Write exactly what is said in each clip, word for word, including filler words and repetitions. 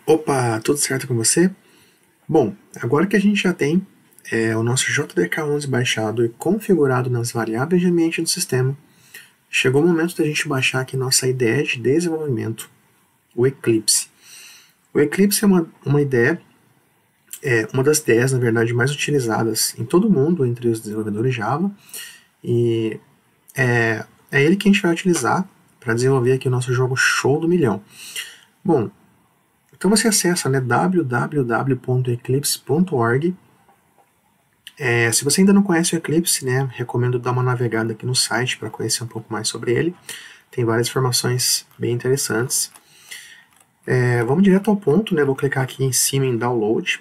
Opa, tudo certo com você? Bom, agora que a gente já tem é, o nosso J D K onze baixado e configurado nas variáveis de ambiente do sistema, chegou o momento da gente baixar aqui nossa I D E de desenvolvimento, o Eclipse. O Eclipse é uma, uma ideia, é uma das ideias, na verdade, mais utilizadas em todo o mundo entre os desenvolvedores Java, e é, é ele que a gente vai utilizar para desenvolver aqui o nosso jogo show do milhão. Bom, então você acessa, né, w w w ponto eclipse ponto org. É, se você ainda não conhece o Eclipse, né, recomendo dar uma navegada aqui no site para conhecer um pouco mais sobre ele. Tem várias informações bem interessantes. É, vamos direto ao ponto, né, vou clicar aqui em cima em Download.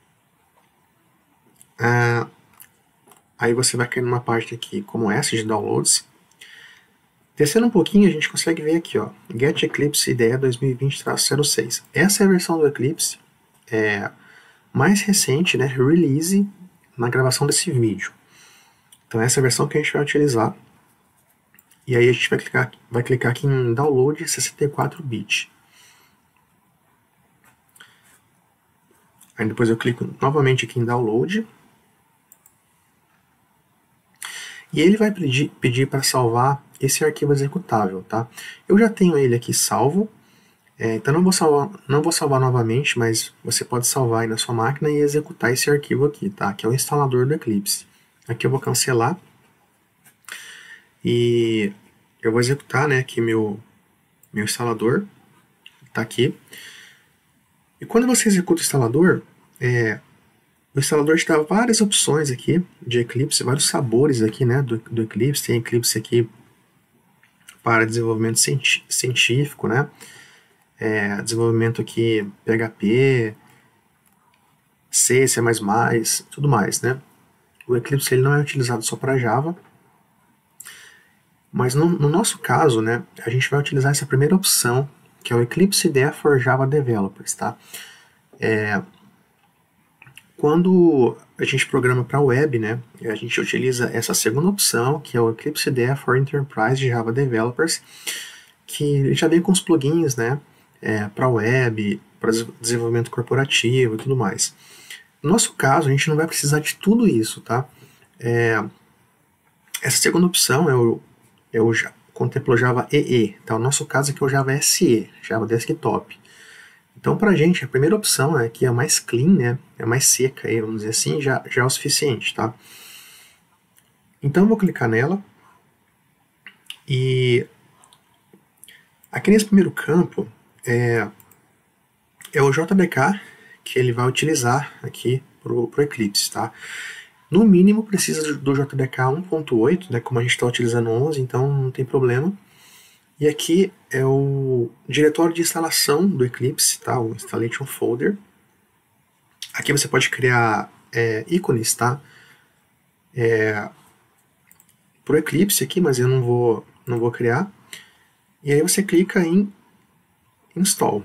Ah, aí você vai cair numa parte aqui como essa de Downloads. Descendo um pouquinho, a gente consegue ver aqui, ó, Get Eclipse I D E dois mil e vinte traço zero seis. Essa é a versão do Eclipse é, mais recente, né, release, na gravação desse vídeo. Então essa é a versão que a gente vai utilizar. E aí a gente vai clicar, vai clicar aqui em Download sessenta e quatro bit. Aí depois eu clico novamente aqui em Download. E ele vai pedir, pedir para salvar esse arquivo executável, tá? Eu já tenho ele aqui salvo, é, então não vou, salvar, não vou salvar novamente, mas você pode salvar aí na sua máquina e executar esse arquivo aqui, tá? Que é o instalador do Eclipse. Aqui eu vou cancelar e eu vou executar, né, aqui meu, meu instalador, tá aqui. E quando você executa o instalador, é, o instalador te dá várias opções aqui de Eclipse, vários sabores aqui, né, do, do Eclipse. Tem Eclipse aqui para desenvolvimento científico, né, é, desenvolvimento aqui P H P, C, C++, tudo mais, né. O Eclipse ele não é utilizado só para Java, mas no, no nosso caso, né, a gente vai utilizar essa primeira opção, que é o Eclipse I D E for Java Developers, tá? É, quando a gente programa para web, né, a gente utiliza essa segunda opção, que é o Eclipse I D E for Enterprise Java Developers, que já vem com os plugins, né, é, para web, para desenvolvimento corporativo e tudo mais. No nosso caso, a gente não vai precisar de tudo isso, tá? É, essa segunda opção é o, é o contempla o Java E E, tá? O nosso caso aqui é o Java S E, Java Desktop. Então, para a gente, a primeira opção é que é mais clean, né? É mais seca, aí, vamos dizer assim, já, já é o suficiente, tá? Então, eu vou clicar nela. E aqui nesse primeiro campo é, é o J D K que ele vai utilizar aqui para o Eclipse, tá? No mínimo, precisa do J D K um ponto oito, né? Como a gente está utilizando onze, então não tem problema. E aqui é o diretório de instalação do Eclipse, tá? O Installation Folder. Aqui você pode criar é, ícones, tá? É, para o Eclipse aqui, mas eu não vou, não vou criar. E aí você clica em Install.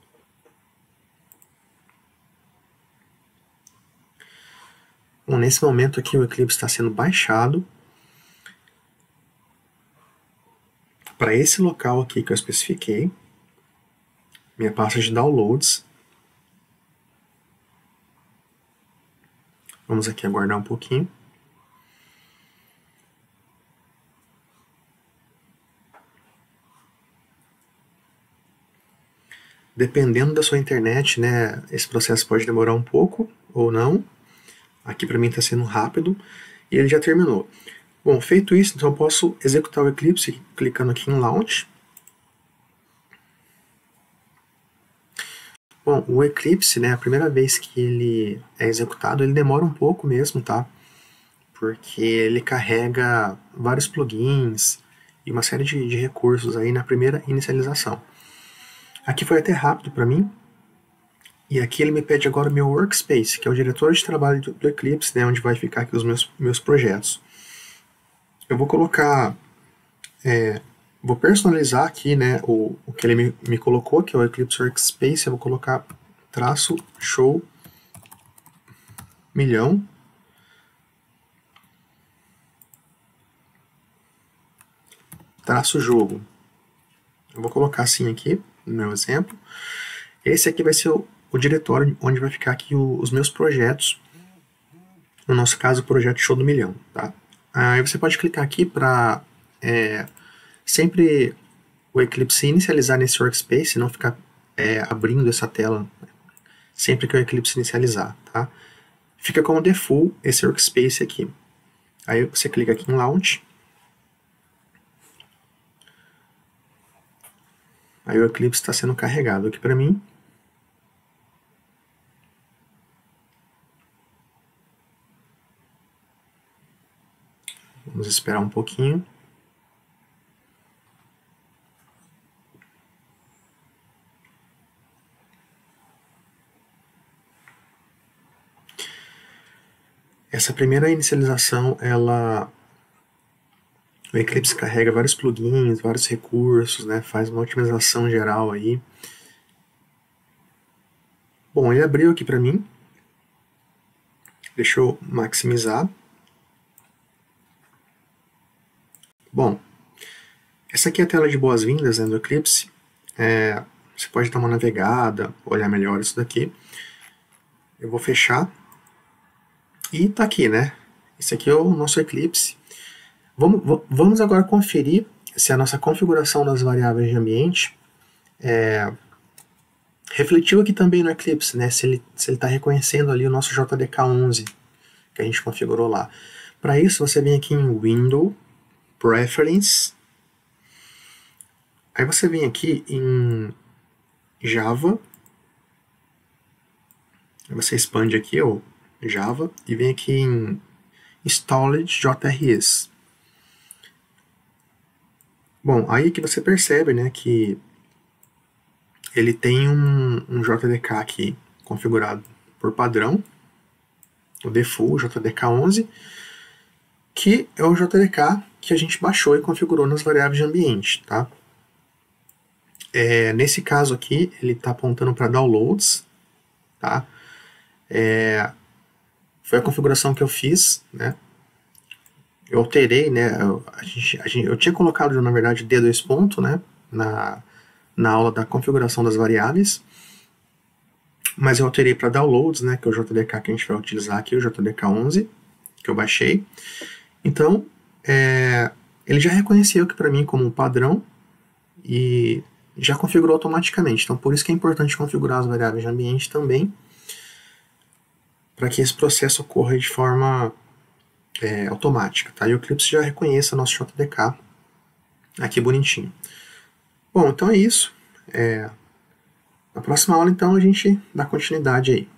Bom, nesse momento aqui o Eclipse está sendo baixado para esse local aqui que eu especifiquei, minha pasta de downloads. Vamos aqui aguardar um pouquinho. Dependendo da sua internet, né, esse processo pode demorar um pouco ou não. Aqui para mim está sendo rápido e ele já terminou. Bom, feito isso, então eu posso executar o Eclipse clicando aqui em Launch. Bom, o Eclipse, né, a primeira vez que ele é executado, ele demora um pouco mesmo, tá? Porque ele carrega vários plugins e uma série de, de recursos aí na primeira inicialização. Aqui foi até rápido para mim. E aqui ele me pede agora o meu Workspace, que é o diretório de trabalho do, do Eclipse, né, onde vai ficar aqui os meus, meus projetos. Eu vou colocar, é, vou personalizar aqui, né, o, o que ele me, me colocou, que é o Eclipse Workspace. Eu vou colocar traço show milhão. Traço jogo. Eu vou colocar assim aqui, no meu exemplo. Esse aqui vai ser o, o diretório onde vai ficar aqui o, os meus projetos, no nosso caso o projeto Show do Milhão, tá? Aí você pode clicar aqui para é, sempre o Eclipse inicializar nesse workspace, não ficar é, abrindo essa tela sempre que o Eclipse inicializar, tá? Fica como default esse workspace aqui. Aí você clica aqui em Launch. Aí o Eclipse está sendo carregado aqui para mim. Vamos esperar um pouquinho. Essa primeira inicialização, ela, o Eclipse carrega vários plugins, vários recursos, né, faz uma otimização geral aí. Bom, ele abriu aqui para mim. Deixa eu maximizar. Bom, essa aqui é a tela de boas-vindas, né, do Eclipse. É, você pode dar uma navegada, olhar melhor isso daqui. Eu vou fechar. E tá aqui, né? Esse aqui é o nosso Eclipse. Vamos, vamos agora conferir se a nossa configuração das variáveis de ambiente é, refletiu aqui também no Eclipse, né? Se ele se ele está reconhecendo ali o nosso J D K onze que a gente configurou lá. Para isso, você vem aqui em Window, Preference. Aí você vem aqui em Java. Aí você expande aqui o Java e vem aqui em Installed J R S. Bom, aí que você percebe, né, que ele tem um, um J D K aqui configurado por padrão, o default J D K onze, que é o J D K que a gente baixou e configurou nas variáveis de ambiente, tá? É, nesse caso aqui, ele está apontando para downloads, tá? É, foi a configuração que eu fiz, né? Eu alterei, né? Eu, a gente, a gente, eu tinha colocado, na verdade, D dois ponto, né? Na, na aula da configuração das variáveis, mas eu alterei para downloads, né? Que é o J D K que a gente vai utilizar aqui, o J D K onze, que eu baixei. Então, é, ele já reconheceu aqui para mim como um padrão e já configurou automaticamente. Então, por isso que é importante configurar as variáveis de ambiente também, para que esse processo ocorra de forma é, automática, tá? E o Eclipse já reconheça nosso J D K aqui bonitinho. Bom, então é isso. É, na próxima aula, então, a gente dá continuidade aí.